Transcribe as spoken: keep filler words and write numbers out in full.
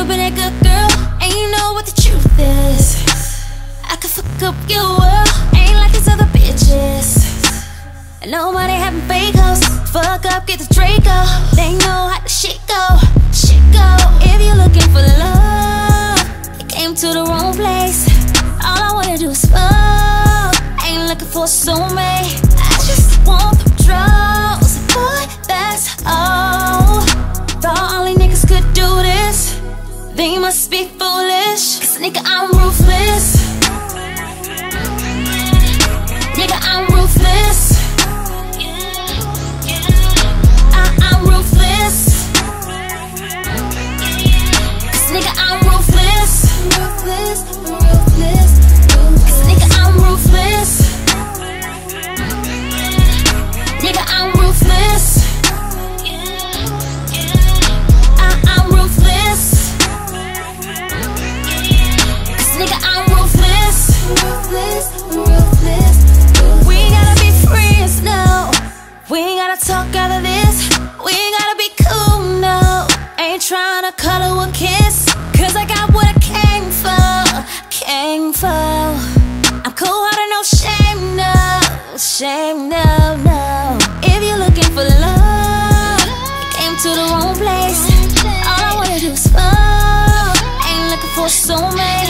never been a good girl, and you know what the truth is. I could fuck up your world, ain't like these other bitches. And nobody having fake hoes. Fuck up, get the Draco. They know how the shit go, shit go. If you're looking for love, you came to the wrong place. All I wanna do is fuck, ain't looking for a soulmate. I just want the drugs, boy, that's all. Thought only niggas could do this, then you must be foolish. Cause nigga, I'm ruthless. Nigga, I'm ruthless. I, I'm ruthless. Cause nigga, I'm ruthless. Ruthless, ruthless, ruthless. Cause nigga, I'm ruthless. Nigga, I'm ruthless. I, I'm ruthless. Cause nigga, I'm ruthless. Ruthless, ruthless. We ain't gotta be friends, no. We ain't gotta talk out of this. We ain't gotta be cool, no. Ain't tryna cuddle or kiss, cause I got what I came for, came for. I'm cold-hearted, no shame, no, shame, no, no. If you're looking for love, you came to the wrong place. All I wanna do is fuck, ain't looking for a soulmate.